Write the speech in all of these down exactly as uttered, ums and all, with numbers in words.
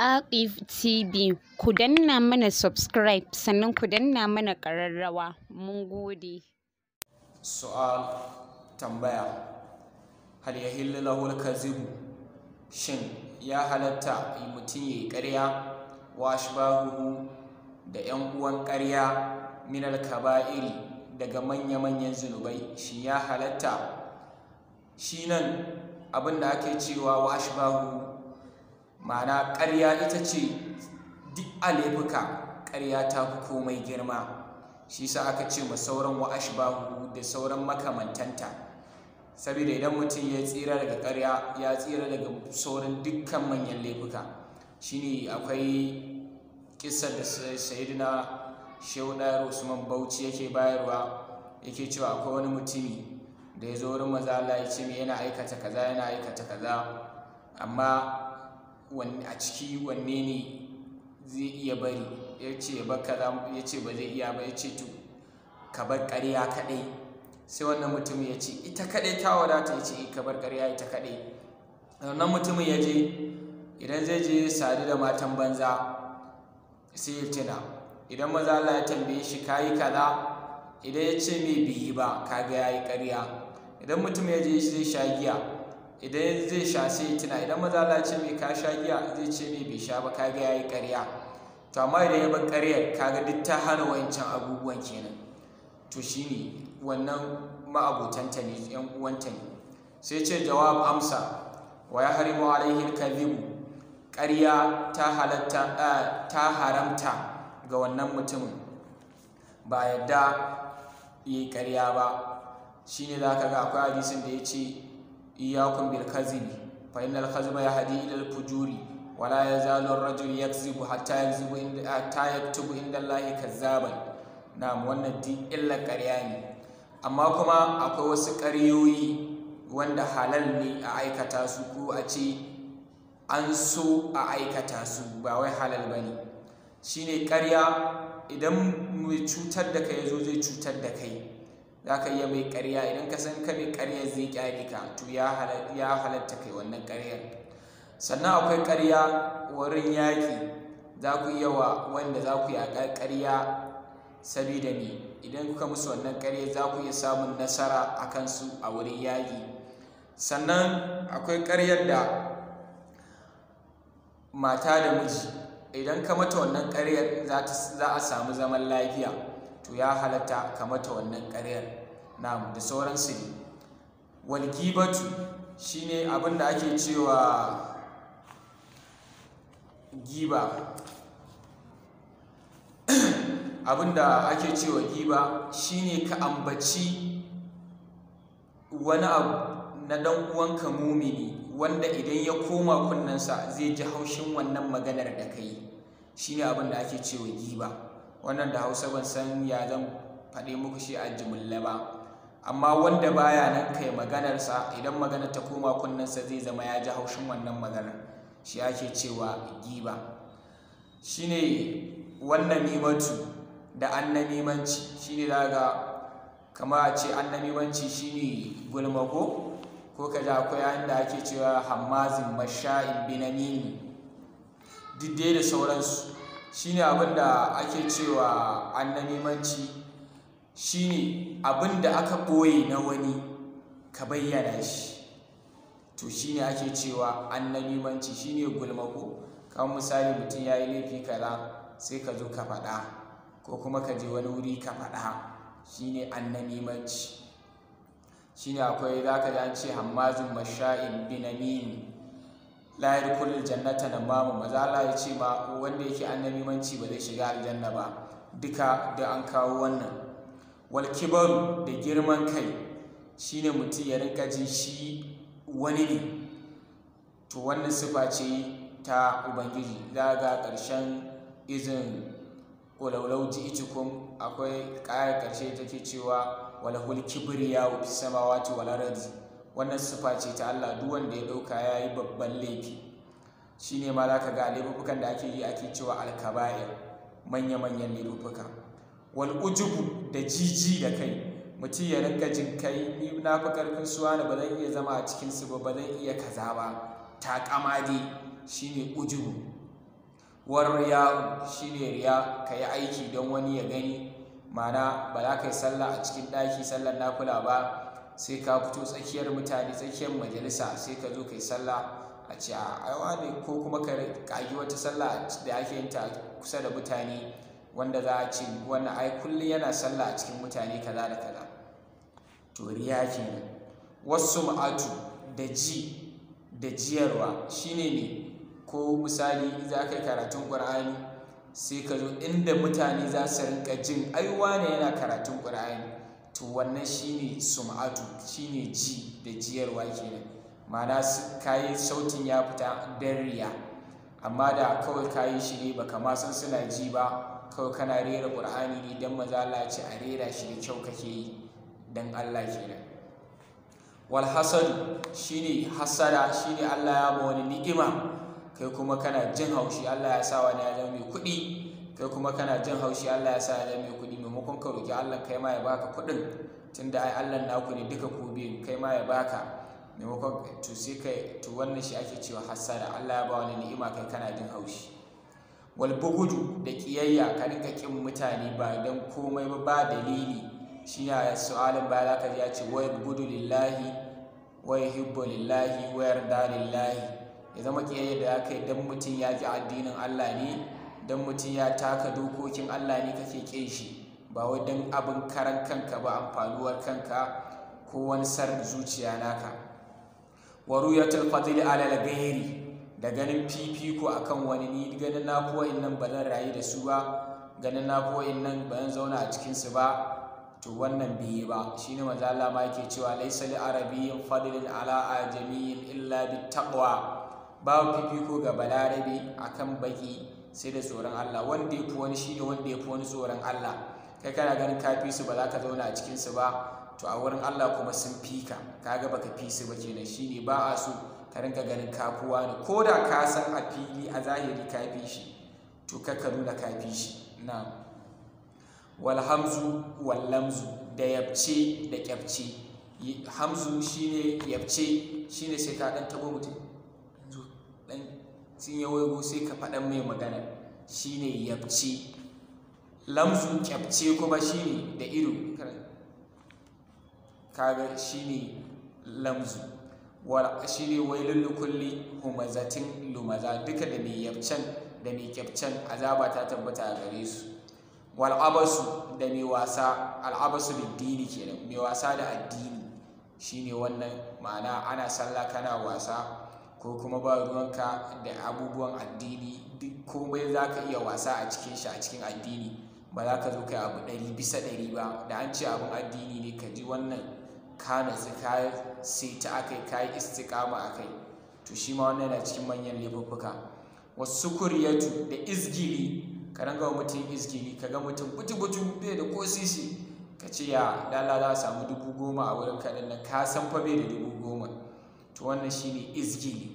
Aqif T V, ku danna mana subscribe sannan ku danna mana ƙararrawa. Mun gode. Su'al tambaya, hal yahillu lahu al-kadhibu, shin ya halatta mutum yayi ƙarya wa ashbahuhu da ƴan uwan ƙarya min al-kaba'iri daga manya-manyan zunubai, shin ya halatta? Shi nan abinda ake cewa wa ashbahuhu ma'ana ƙarya ita ce duk a laifuka ƙarya ta fi komai girma, shi sa aka ce ma sauran wa ashbahu da sauran makamantanta, saboda idan mutum ya tsira daga ƙarya ya tsira daga sauran dukkan manyan laifuka. Shine akwai kissar da sayyidina Shehu Ɗayar Usman Bauchi yake bayarwa, yake cewa akwai wani mutumi da ya zo wurin manzo Allah ya ce yana aikata kaza yana aikata kaza, amma a ciki wanne ne zai iya bari? Ya ce ya bar kaza, ya ce ba zai iya ba, ya ce to ka bar ƙarya kaɗai. Sai wannan mutumin ya ce ita kaɗai ta wadata, ya ce ka bar ƙarya ita kaɗai. Wannan mutumin ya je, idan zai je sadu da matan banza sai ya tuna, idan maza Allah ya tambaye shi kayi kaza, idan ya ce mai bai yi ba kaga yayi ƙarya. Idan mutum ya je zai sha giya, idan zai sha sai ya tuna, idan maza Allah ce mai ka sha giya zai ce mai bai sha ba kaga yayi ƙarya. To amma idan ya bar ƙaryar kaga duk ta hana wancan abubuwan kenan. To shine wannan ma'abutanta ne, yan uwanta ne. Sai ce jawab amsa, wa yahrimu alaihi al-kadhibu, ƙarya ta halatta ta haramta ga wannan mutumin, ba yadda yayi ƙarya ba. Shine zaka ga akwai hadisin da yace iyyakum bil kadhibi fa innal kadhiba yahdi ila al fujuri wa la yazalu ar-rajulu yakzibu hatta yakzibu inda hatta yaktubu inda Allahi kazzaban. Na'am, wannan duk illa ƙarya ne, amma kuma akwai wasu ƙaryoyi wanda halal ne a aikata su, ko a ce an so a aikata su, ba wai halal bane. Shine ƙarya idan mai cutar da kai yazo zai cutar da kai, za ka iya mai ƙarya, idan ka san ka mai ƙaryar zai ƙyale ka, to ya halatta kai wannan ƙaryar. Sannan akwai ƙarya wurin yaƙi, za ku iya wa wanda za ku yaƙa ƙarya, sabida me idan kuka musu wannan ƙaryar za ku iya samun nasara a kansu a wurin yaƙi. Sannan akwai ƙaryar da mata da miji, idan ka mata wannan ƙaryar za a samu zaman lafiya, to ya halatta ka mata wannan ƙaryar. Na'am, da sauransu ne. Wal gibatu shine abin da ake cewa giba. Abin da ake cewa giba shine ka ambaci wani abu na dan uwanka mumini wanda idan ya koma kunnensa zai ji haushin wannan maganar da kai, shine abin da ake cewa giba. Wannan da Hausa ban san ya zan faɗe muku shi a jimilla ba, amma wanda baya nan kai maganarsa, idan magana ta koma kunnensa zai zama ya ji haushin wannan maganar, shi ake cewa giba. Shine wannan nimatu da annamimanci, shine daga kama a ce annamimanci shine gulma ko ko kaza akwai yayin da ake cewa hammazin masha'in binamimi, duk dai da sauransu. Shine abin da ake cewa annamimanci, shine abin da aka ɓoye na wani ka bayyana shi, to shine ake cewa annamimanci, shine gulma ko. Kamar misali mutum ya yi laifi kaza sai ka zo ka faɗa, ko kuma ka je wani wuri ka faɗa, shine annamimanci. Shine akwai za ka ji an ce hammazin masha'in binamimi la yadkhulul jannata namamu, maza Allah ya ce ma wanda yake annamimanci ba zai shiga aljanna ba. Duka da an kawo wannan. Wal kibaru da girman kai, shine mutum ya rinka jin shi wani ne, to wannan sifa ce ta Ubangiji. Za ga ƙarshen izin ƙulaulau ji'itukum akwai ƙayar ƙarshe take cewa walahul kibriya wa fis samawati wal ardi. Wannan sifa ce ta Allah, duk wanda ya ɗauka ya yi babban laifi. Shine ma za ka ga laifukan da ake yi ake cewa alkaba'ir, manya-manyan laifuka. Wal ujubu da jiji da kai, mutum ya rinka jin kai ni na fi ƙarfin suwa ne, ba zan iya zama a cikinsu ba, ba zan iya kaza ba, taƙama dai shine ujubu. war riya shine riya ka yi aiki don wani ya gani, ma'ana ba za ka yi sallah a cikin ɗaki sallar nafila ba sai ka fito tsakiyar mutane, tsakiyar majalisa sai ka zo ka yi sallah a ce a aiwa ne, ko kuma ka kagi wata sallah da ake yin ta kusa da mutane wanda za a ce wannan ai kullum yana sallah a cikin mutane kaza da kaza, to riya kenan. Wasu ma'atu da ji da jiyarwa shine ne, ko misali za ka yi karatun ƙur'ani sai ka zo inda mutane za su rinka jin aiwa ne yana karatun ƙur'ani, to wannan shine sum'atu, shine ji da jiyarwa kenan, ma'ana kayi sautin ya fita dan riya, amma da kawai kayi shi ne baka ma san suna ji ba, kawai kana rera ƙur'ani ne dan maza Allah ce a rera shi da kyau kake yi dan Allah kenan. Wal hasadu shine hasada, shine Allah ya ba wani ni'ima kai kuma kana jin haushi Allah ya sa wani ya zama mai kuɗi, kai kuma kana jin haushi Allah ya sa ya zama mai kuɗi, maimakon ka roki Allah kai ma ya baka kuɗin, tunda ai Allah naku ne duka ku biyun, kai ma ya baka, maimakon to sai kai, to wannan shi ake cewa hasada, Allah ya ba wani ni'ima kai kana jin haushi. Wal bugudu da kiyayya, ka rinka kin mutane ba dan komai ba ba dalili, shine su'alin ba za ka ji ya ce wa bugudu lillahi wa yuhibbu lillahi wa yarda lillahi, ya zama kiyayya da aka yi dan mutum ya ji addinin Allah ne, dan mutum ya taka dokokin Allah ne kake kin shi, ba wai dan abin karan kanka ba, amfanuwar kanka ko wani sar zuciya naka. Wa ruyatul fadli ala al-ghairi, da ganin fifiko akan wani, ni ganin na fi wa'innan ba zan rayu da su ba, ganin na fi wa'innan ba zan zauna a cikin su ba, to wannan bai yi ba. Shine manzo Allah ma yake cewa laysa li arabiyyin fadlin ala ajamiyyin illa bit taqwa, babu fifiko ga balarabe akan baki sai da tsoron Allah, wanda ya fi wani shine wanda ya fi wani tsoron Allah. Kai kana ganin ka fi su ba za ka zauna a cikin su ba, to a wurin Allah kuma sun fi ka, kaga baka fi su ba kenan. Shine ba a so ka rinka ganin kafuwa ne, ko da ka san a fili a zahiri ka fi shi, to kakka nuna ka fi shi. Na'am. Wal hamzu wal lamzu, da yabce da kyabce. Hamzu shine yabce, shine sai ka dan tabo mutum dan sun yi waigo sai ka faɗan mai magana, shine yabce. Lamzu kyabce kuma shine da ido, kaga shine lamzu. Wal shine wailul likulli humazatin lumaza, duka da mai yabcen da mai kyabcen azaba ta tabbata a gare su. Wal abasu, da mai wasa, al abasu biddini kenan, mai wasa da addini, shine wannan, ma'ana ana sallah kana wasa, ko kuma ba ruwanka da abubuwan addini, duk komai za ka iya wasa a cikin shi, a cikin addini ba za ka zo kai abu ɗari bisa ɗari ba, da an ce abin addini ne ka ji wannan ka natsu ka saita akai, ka yi istiqama akai, to shi ma wannan yana cikin manyan laifuffuka. Wasu kuriyatu, da izgili, ka ranga wa mutum izgili, ka ga mutum butu-butu bai da ko sisi, ka ce ya lala za a samu dubu goma a wurin kaɗan nan, ka san fa bai da dubu goma, to wannan shine izgili.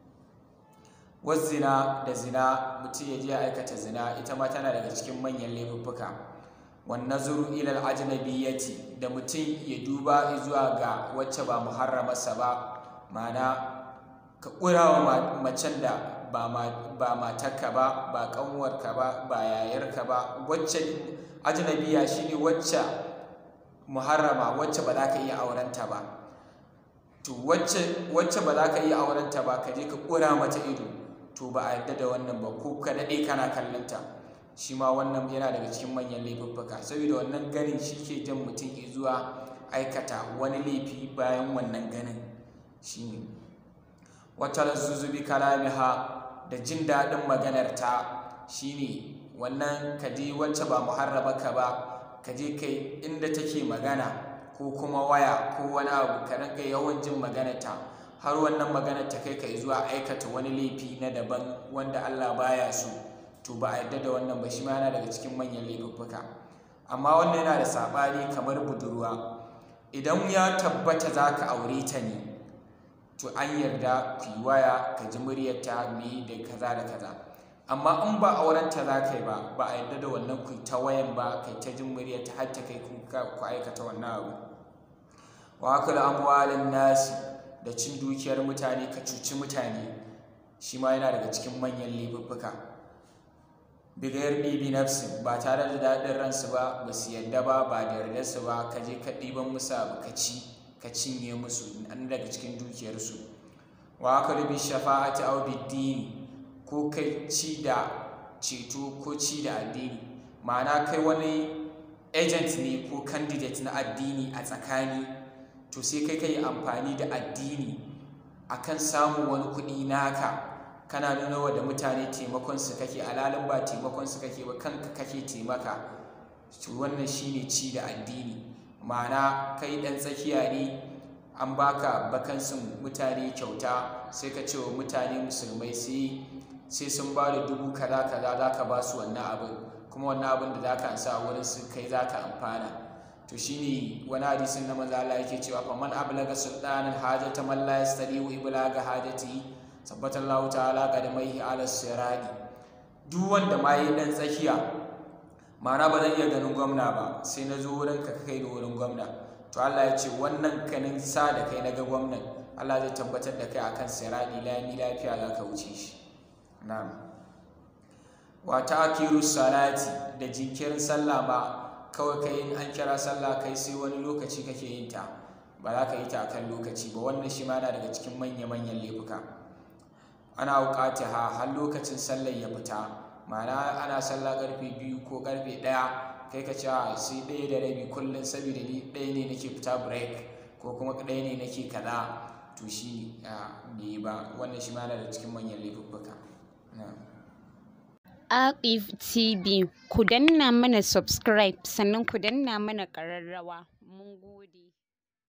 Wasu zina, da zina, mutum ya je ya aikata zina, ita ma tana daga cikin manyan laifuffuka. Wan nazuru ila al-ajnabiyyati, da mutum ya duba zuwa ga wacce ba muharramarsa ba, ma'ana ka ƙura wa macen da ba matarka ba, ba ƙanwarka ba, ba yayarka ba, wacce ajnabiyya shine wacce muharrama, wacce ba za ka iya aurenta ba, to wacce wacce ba za ka iya aurenta ba ka je ka ƙura mata ido, to ba a yarda da wannan ba, ko ka daɗe kana kallonta, shi ma wannan yana daga cikin manyan laifuffuka, saboda wannan ganin shi ke jan mutum zuwa aikata wani laifi bayan wannan ganin. Shine wata lazzuzubi kalamiha, da jin daɗin maganarta, shine wannan ka je wacce ba muharrabaka ba, ka je kai inda take magana, ko kuma waya ko wani abu, ka rinka yawan jin maganarta, har wannan maganar ta kai ka zuwa aikata wani laifi na daban wanda Allah baya so, to ba a yarda da wannan ba, shi ma yana daga cikin manyan laifuffuka. Amma wannan yana da saɓani kamar budurwa, idan ya tabbata za ka aure ta ne, to an yarda ku yi waya ka ji muryarta me da kaza da kaza, amma in ba aurenta za ka yi ba, ba a yarda da wannan ku ta wayan ba, kai ta jin muryarta har ta kai ku aikata wannan abu. Wa akal amwalin nasi, da cin dukiyar mutane, ka cuci mutane, shi ma yana daga cikin manyan laifuffuka. bigayar ɗibi nafsin ba tare da daɗin ransu ba, ba su yadda ba, ba da yardarsu ba, ka je ka ɗiban musu abu ka ci ka cinye musu an daga cikin dukiyarsu. Wa aka rubi shafa'ati aw biddini, ko kai ci da ceto ko ci da addini, ma'ana kai wani agent ne ko candidate na addini a tsakani, to sai kai kai amfani da addini akan samun wani kuɗi naka, kana nuna wa da mutane taimakon su kake, alalin ba taimakon su kake ba, kanka kake taimaka. To wannan shine ci da addini, ma'ana kai ɗan tsakiya ne, an baka bakansin mutane kyauta, sai ka ce wa mutane musulmai sai sai sun ba da dubu kaza kaza za ka ba su wannan abin, kuma wannan abin da za ka ansa a wurin su kai za ka amfana. To shine wani hadisin na manzo Allah yake cewa fa man ablaga sultanan hajata man la yastadiu iblaga hajati sabbata Allah ta'ala qadamaihi ala sirati. Duk wanda ma yi dan tsakiya, ma'ana ba zan iya ganin gwamna ba, sai na zo wurin ka kai da wurin gwamna, to Allah ya ce wannan kanin sa da kai na ga gwamnan, Allah zai tabbatar da kai akan sirati lami lafiya za ka wuce shi. Na'am. Wa ta'kiru salati, da jinkirin sallah ba, kawai kai in an kira sallah kai sai wani lokaci kake yin ta, ba za ka yi ta akan lokaci ba, wannan shi ma yana daga cikin manya-manyan laifuka. Ana wuƙata ha har lokacin sallar ya fita, ma'ana ana sallah karfe biyu ko karfe ɗaya, kai ka ce a sai ɗaya da rabi kullum saboda ni ɗaya ne nake fita break ko kuma ɗaya ne nake kaza, to shi ne ba, wannan shi ma yana daga cikin manyan laifuka. Aqif T V, ku danna mana subscribe sannan ku danna mana ƙararrawa. Mun gode.